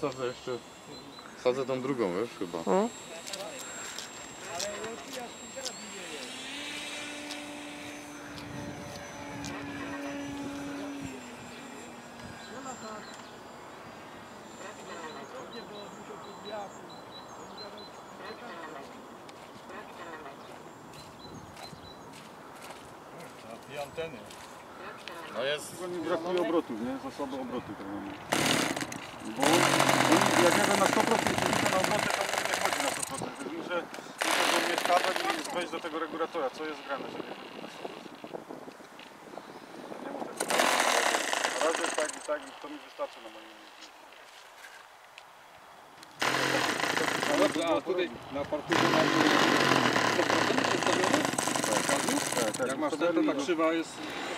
wsadzę jeszcze. Wsadzę tą drugą, wiesz, chyba. I anteny. No jest. Tylko mi brakuje obrotów, nie? Zasoby obrotu tak mamy. Bo oni, jak jadę na 100% silnika na obroty, to mi nie chodzi na 100%. Więc muszę go umieszczać i wejść do tego regulatora, co jest grane, że nie chodzi na 100%. Nie ma tego. Na razie tak i tak, to mi wystarczy na moim miejscu. A tutaj na parkurze mamy 100% przedstawiony? Tak. Jak masz ten, to ta krzywa jest...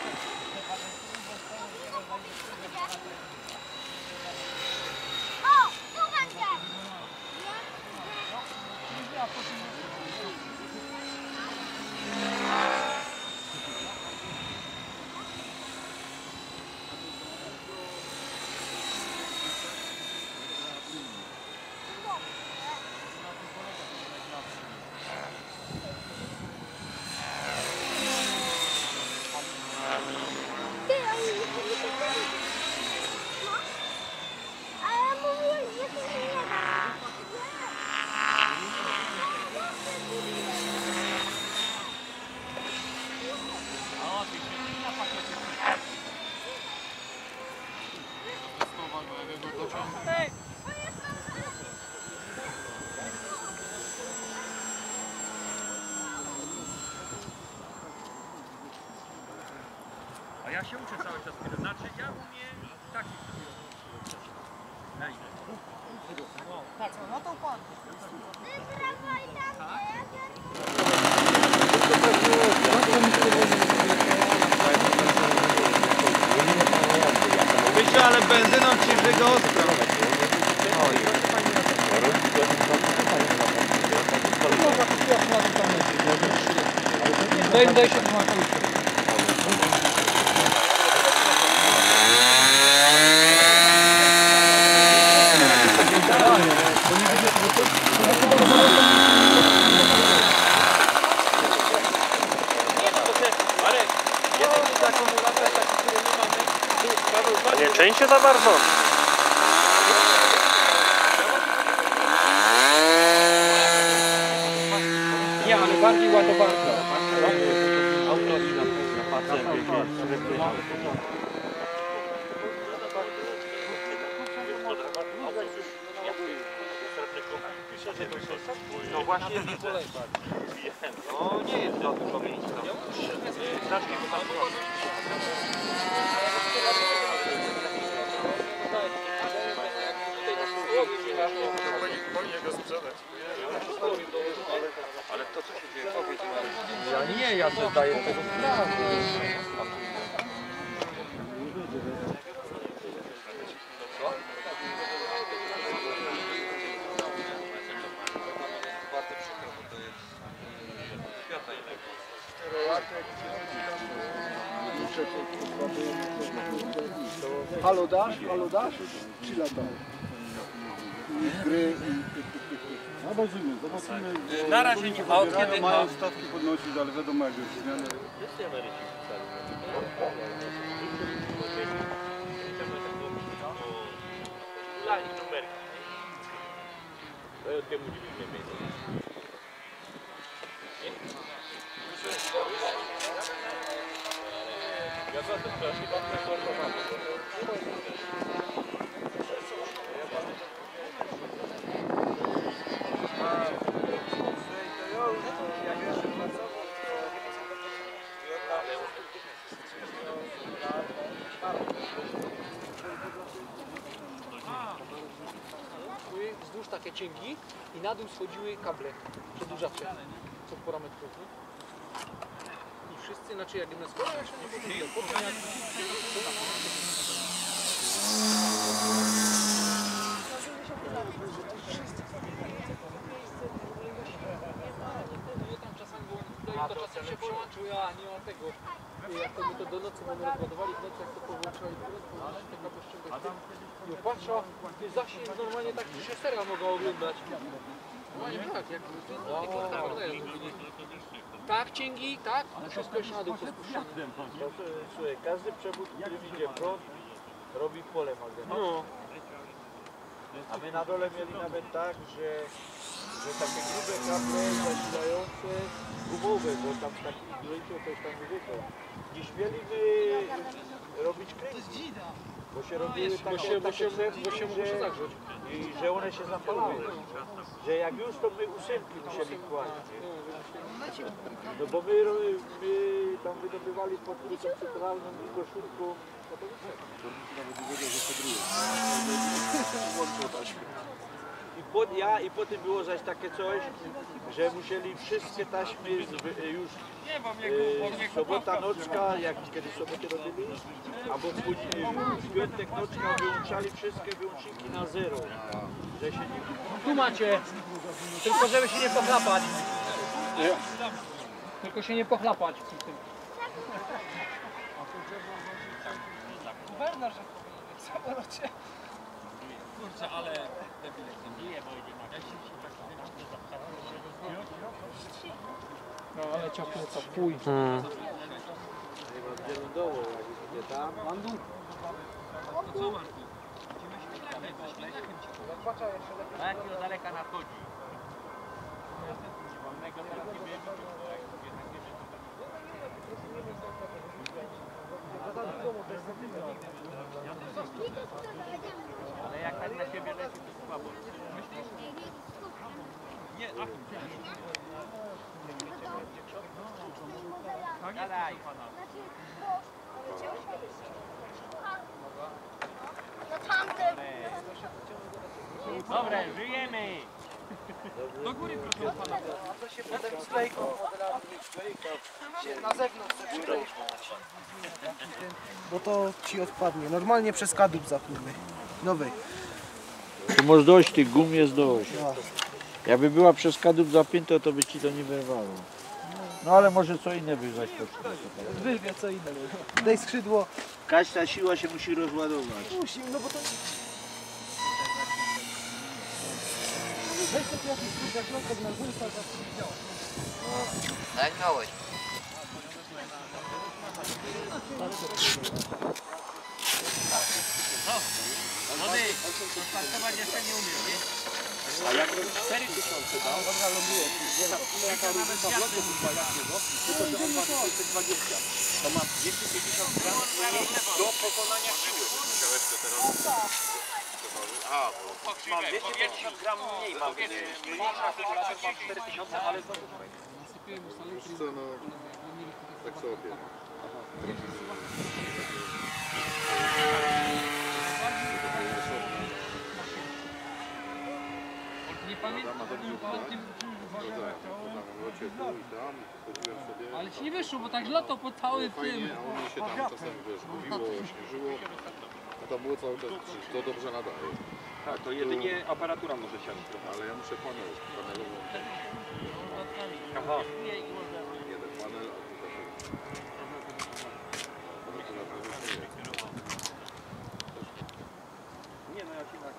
A ja się uczę cały czas, znaczy ja umiem taki Tak, no to pan. Myślę, ale benzyną ci wygostrą. Daj się do Nie czyń się za bardzo. Nie, ale bardziej ładowarka. Auto i na patrze, No właśnie mi kolej. no nie jest za dużo miejsca. Znacznie go tam Powinien go sprzedać. Ale to co się dzieje? Powiedz mi. Ja nie, ja sobie daję tego sprawę. Halo dasz? Czy latał? Gry zobaczymy. Na razie nie, a od kiedy? Mają stawki podnosić, ale wiadomo jak jest zmiany. Wzdłuż takie cięgi i na dół schodziły kable przedłużacze co parametrów. I wszyscy, znaczy jak jedna skoro jeszcze nie powiedział, potem jak... Tam czasami było, to czasem się przełączył, ja nie mam tego. jak to my to do nocy mamy rozładowali, w nocy jak to powłączali, taka bezczęgość. I opatrza, ty zasięg normalnie tak szesera mogła oglądać. Normalnie tak, jak tak cięgi, tak, wszystko jeszcze na dół pospuszczane. Słuchaj, każdy przewód, który idzie prąd, robi pole magnetyczne. No. A my na dole mieli nawet tak, że takie grube kable zasilające gumowe, bo tam w takim iglocie coś tam nie wiedzą. Nie śmieliśmy robić kręgi, bo się robiły takie Bo się muszę zagrzeć. i że one się zapalały. Że jak już to my ósemki musieli kłaść. No bo my tam wydobywali pod krótką centralną i koszulką. I potem było zaś takie coś, że musieli wszystkie taśmy już sobota nocka, jak kiedy soboty robili, albo w piątek nocka wyłączali wszystkie wyłączniki na zero. Że się nie... Tu macie, tylko żeby się nie pochlapać. Tylko się nie pochlapać przy tym. Gubernator, że w samolocie. Kurczę, ale no ale ciągle to pój. Lądowo, jak idzie tam. A jak od daleka nadchodzi? Ale jak tak na siebie leci, to słabo. Nie, gadaj. Dobra, żyjemy! Do góry proszę pana. A to się potem sklejką się na zewnątrz przykleić. Bo to ci odpadnie. Normalnie przez kadłub zapnijmy. Nowy. Tu masz dość, tych gum jest dość. Jakby była przez kadłub zapięta, to by ci to nie wyrwało. No ale może co inne by zaś potrzebowało. Wyrwie co innego. Daj skrzydło. Każda siła się musi rozładować. Musi, no bo to... Weź to jakiś skrzydło, na górę, to działa. Tak miałeś. Młody, to startować jeszcze nie umiem, nie? A jak 4000 dał, ona ląduje. Jaka różnica w locie jakiego, tylko że on ma 220. To ma 250 gram do pokonania siły. Mam 250 gram mniej, mam mniejszy akumulator, mam 4000, ale to... Wiesz co, no, tak sobie. Nie pamiętam o tym ale ci nie wyszło, bo tak latał po całym tym. Fajnie, a u mnie się tam czasem, wiesz, mówiło, śnieżyło. No to było cały czas krzyż, to dobrze nadaje. Tak, to jedynie aparatura może siać trochę. Ale ja muszę panelową. Aha. Jeden panel, a tu Nie no, ja się tak...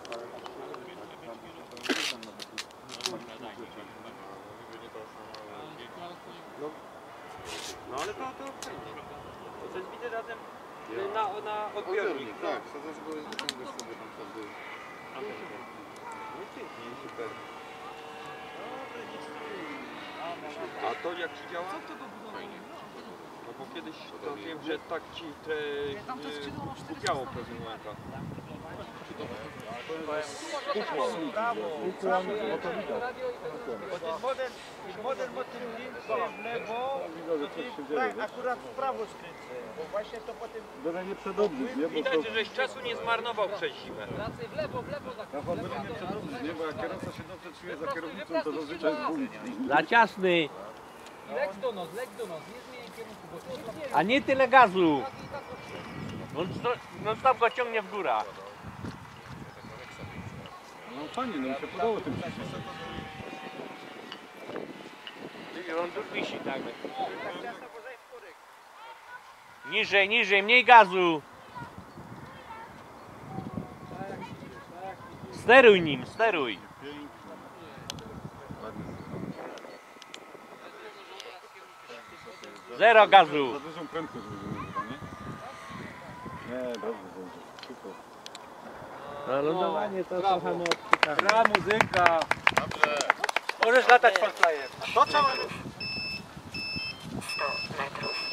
No ale to coś widzę razem na odbiornik. Tak, sadzasz go i wyciągasz sobie tam wtedy. No pięknie, super. A to jak ci działa? No bo kiedyś to wiem, że tak ci skupiało przez momenta. Model motylny w lewo, to akurat w prawo skręcę, bo właśnie to potem... Byle nie przedobrzyć, nie? Bo Widać, żeś czasu nie zmarnował przez zimę. Wracaj w lewo, ja wam byle nie przedobrzyć, nie? Bo jak kierowca się dobrze czuje za kierownicą, to zazwyczaj jest ból. Za ciasny, leć do nos, nie zmieniaj kierunku, bo to nie a nie tyle gazu. No stop go ciągnie w górę. No fajnie, no mi się podobało tym wszystkim. On tu wisi tak. Niżej, niżej, mniej gazu. Steruj nim, steruj. Zero gazu. Za dużą prędkość będziemy chyba, nie? Nie, dobrze będzie. Super. A lądowanie to trochę my odpukamy. Gra muzyka. Dobrze. Możesz latać, fanflyer. To całe... 100 metrów.